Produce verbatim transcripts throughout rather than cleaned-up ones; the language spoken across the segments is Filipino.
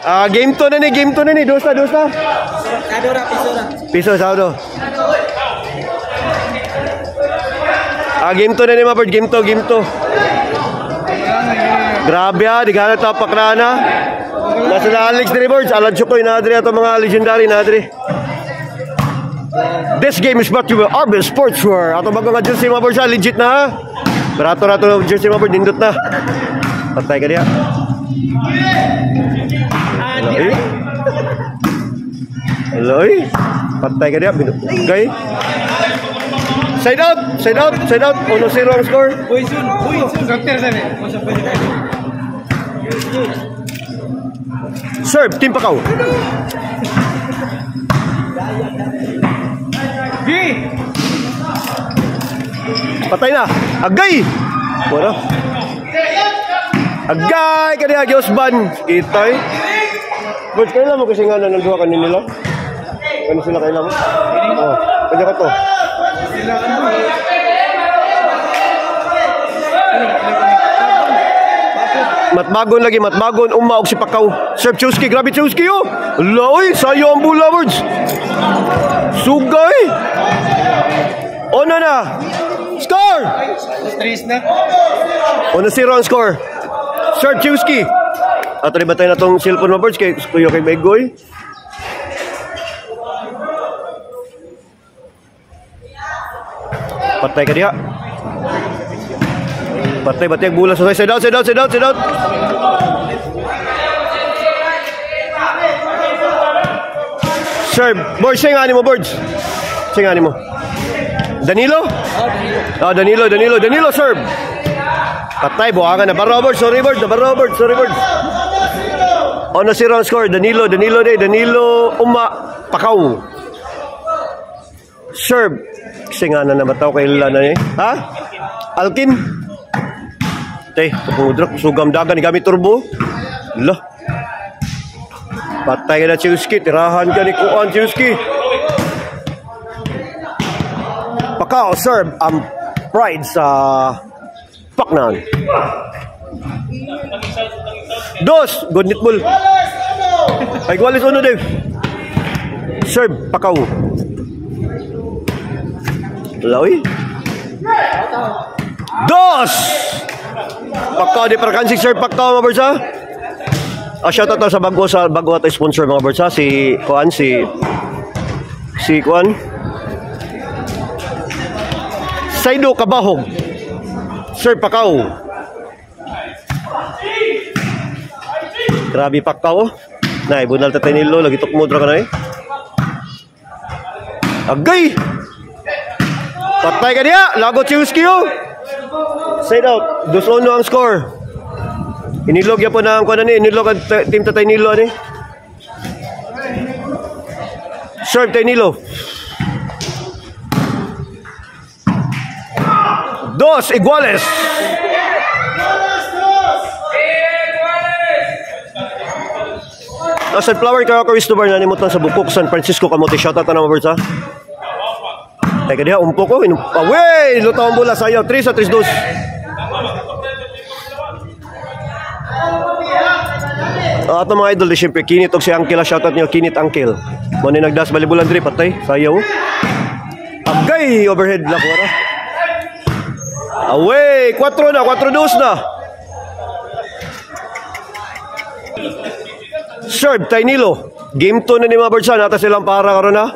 Ah, game to na ni, game to na ni. Dos na, dos na. Sado ra, piso ra. Piso, sado. Ah, game to na ni, Mabard. Game to, game to. Grabe ha, di gana tapak na na. Nasa na Alex Dribbles, Alan Chukoy na adri ato mga legendary na adri. This game is brought to you by R B Sportswear. Ato bago nga jersey Mabard siya, legit na ha. Barato-rato jersey Mabard, nindot na. Patay ka diya. Aloy. Aloy. Patay ka diya. Okay. Side out. Side out. Side out. Uno zero ang score. Uy, sun. Uy, sun. Dokter sa rin. Serve. Team Pakaw. B. Patay na. Agay. Wala. Agay ka diya. Giosban. Itoy. But kailan mo kasi nga na nagduha ka nila? Kano sila kailan mo? Oh, kanya ka to. Matmagon lagi, matmagon. Umaog si Pakaw. Serve Chusky. Grabe Chusky oh. Loy, sayo ang bola words. Sugay. Ono na. Score. Stress na. Ono zero ang score. Serve Chusky. Ato rin ba tayo na itong cellphone mo, Birds? Kay Kuya kay Begoy. Patay ka diya. Patay, patay ang bulan. Side out, side out, side out, side out. Serve. Birds, sing ani mo, Birds. Sing ani mo. Danilo? Oh, Danilo, Danilo, Danilo, serve. Patay, buhangan na. Barra, Birds. Sorry, Birds. Barra, Birds. Sorry, Birds. Ono si Ron score. Danilo, Danilo day. Danilo, Uma, Pakaw. Serve. Kasi nga na namataw kay Lana eh. Ha? Alkin. Tay, pumudrak. Sugam dagan. Gamit turbo. Lah. Patay ka na Chusky. Tirahan ka ni Kuan Chusky. Pakaw, serve. Ang pride sa Paknan. Dos, good netball. Ay, Gualis uno, Dave. Serve, Pakaw. Lawi. Dos. Pakaw di perkansik serve Pakaw mga Bersa. Ah, shout out sa bago sa bago at sponsor mga Bersa si Kuan si si Kuan. Saido Kabahog. Serve Pakaw. Grabe Pakaw. Nay, bunal tatay nilo lagi tukmudra ka na eh. Agay. Patay ka niya. Lagot Chusky oh. Side out. Dos uno ang score. Inilog ya po na ang kuwan ni. Inilog ang team tatay nilo ni. Serve tay nilo. Dos iguales. Nasad flower ka ako Christopher na nimot sa Bukok San Francisco kamote shoutout na mga ha. Teka diha umpo ko inum away lutaw ang bola sayo three sa three dos. Ato mga idol di syempre kinit og si Uncle shoutout niyo kinit Uncle. Mo ni nagdas balibulan diri patay sayo. Agay overhead block wala. Away four na four dos na. Serve Tainilo. Game two na ni mga Birdsan. Nata silang para karon na.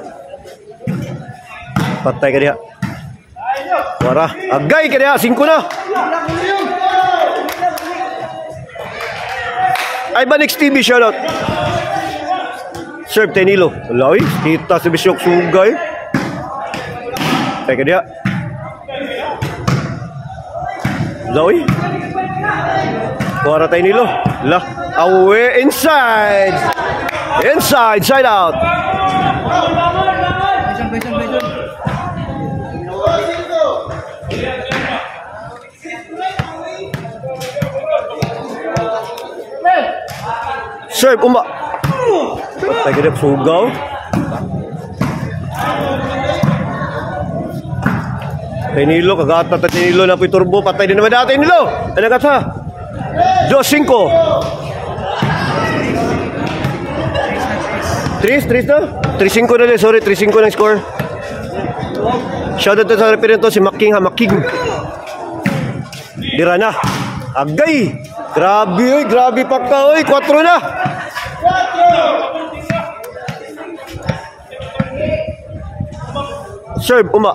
Patay ka diha. Wara. Agay ka diha. Singko na. Ay ba next T V shoutout. Serve Tainilo. Lawi. Kita si Bisyok Sugay. Patay ka diha. Lawi. Wara Tainilo. Lah. Away inside. Inside, side out. Serve umba. Patay ka rin sugaw. Tainilo, kagata ta Tainilo na po'y turbo. Patay din naman dati Tainilo. Ano ka ta? Dos cinco. Tris, Tris na? three five na din, sorry, three five ng score. Shoutout to sa referee to, si Making ha, Making. Dira na. Agay! Grabe, oy, grabe pa ka, oy, four na. Serve, uma.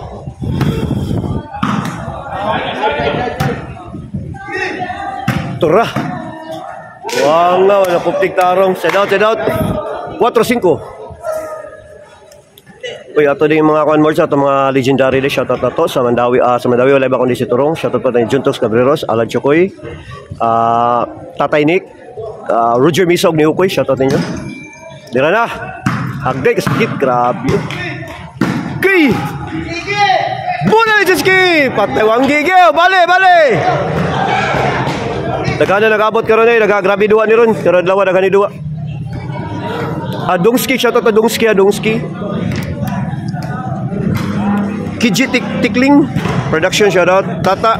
Tura. Wow nga, wala puptik tarong. Set out, set out. four five. Uy, ato din yung mga kuan more sa ato mga legendary de shoutout na to sa Mandawi, uh, sa Mandawi wala ba kundi si Turong. Shoutout pa tayo Juntos Cabreros, Alan Chokoy, uh, Tatay Nick, uh, Roger Misog ni Ukoy, shoutout ninyo. Dira na. Hagday kasakit, grabe. Kay! Muna ni Ski! Patay wang gigil! Bale, bale! Nagana nag-abot karon eh, nag-grabe duwa ni ron. Pero dalawa nagani duwa. Adungski, shoutout Adungski, Adungski. Kiji Tik Tikling Production, shoutout. Tata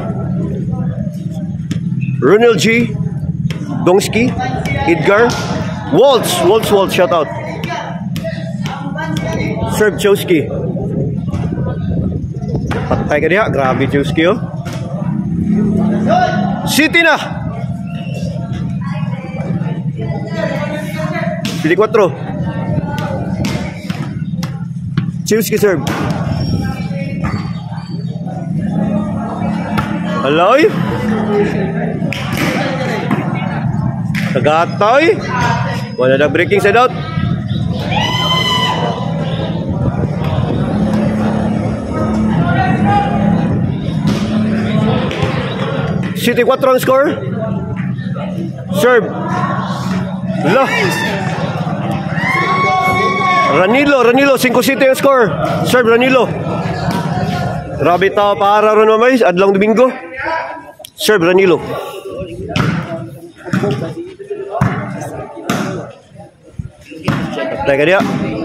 Ronald G Dongski, Edgar Waltz, Waltz, Waltz, shoutout. Serb Chowski. Patay ka diha, grabe Chowski oh. City na. Pili four. Chowski serve. Aloy. Tagatoy. Wala na breaking side out. City four ang score. Serve. Lo. Ranilo, Ranilo, five City ang score. Serve Ranilo. Grabe tao para ron mamay, adlong Domingo. Serve Ranilo. Teka dia.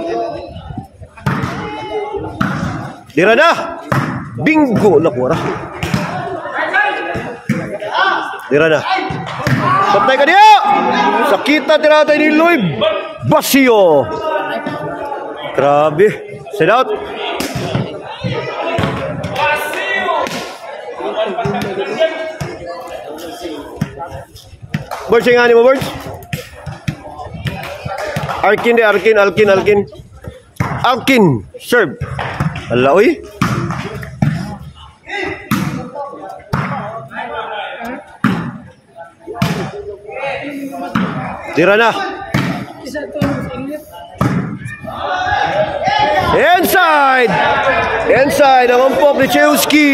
Dira na. Bingo na kuara. Dira na. Patay ka dia. Sakita tira tayo ni Lloyd. Basio. Grabe. Set out. Birds yung ani mo, Birds? Arkin de, Arkin, Alkin, Alkin. Alkin, serve. Ala, uy. Tira na. Inside. Inside, ang umpok ni Chewski.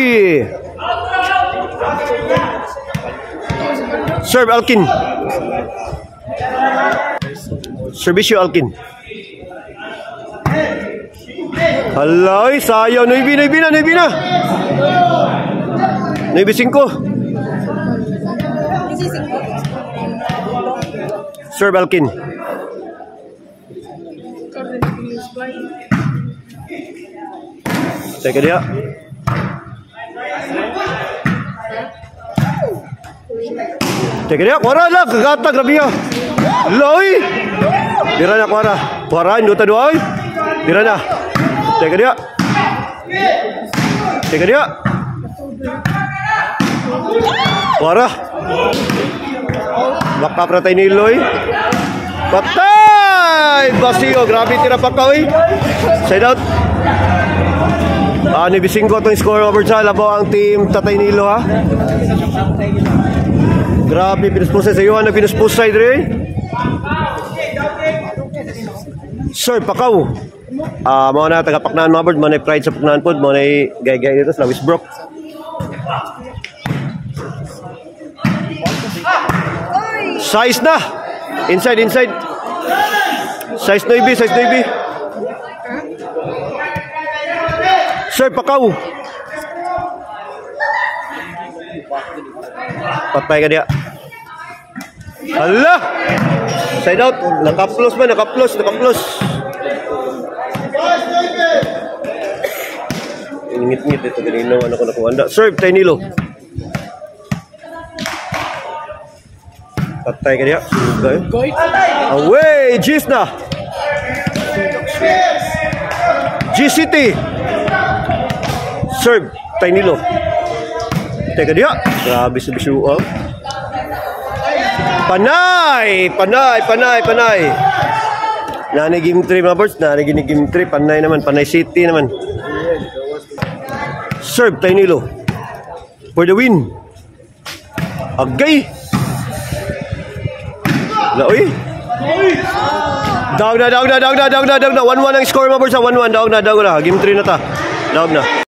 Serve Alkin. Servisyo Alkin. Halay, sayaw. Noibi, noibi na, noibi na. Noibi five. Serve Alkin. Teka dia. Teka dia, kuara lah, kagata, grabe ya. Loy. Dira na kuara. Kuara, induta dua, oy. Dira na. Teka dia. Teka dia. Kuara. Baka pratay ni Loy. Patay! Basio, grabe tira pa ka, oy. Side out. Ah, ni Bisingko itong score over sa labaw ang team Tatay Nilo, ha. Grabe, pinuspusay sa iyo. Ano pinuspusay, Dre? Sir, pakaw. Ah, mga na tagapaknaan mga bird. Mga na pride sa paknaan po. Mga na gay-gay dito sa Wisbrook. Size na. Inside, inside. Size Noibi, size Noibi. Sir, pakaw. Patay ka dia. Hala! Side out. Nakaplos ba? Nakaplos, nakaplos. Ingit-ngit ito. Ganino. Ano ko nakuha. Serve, Tay Nilo. Patay ka dia. Away! Gis na! G City. Serve, Tainilo. Teka dia. Grabe sa bisuang. Panay! Panay, panay, panay. Nanay game three mga birds. Nanay game three. Panay naman. Panay City naman. Serve, Tainilo. For the win. Agay. Laoy. Dawag na, dawag na, dawag na, dawag na, dawag na. one one ang score mga birds. one one, dawag na, dawag na. Game three na ta. Dawag na.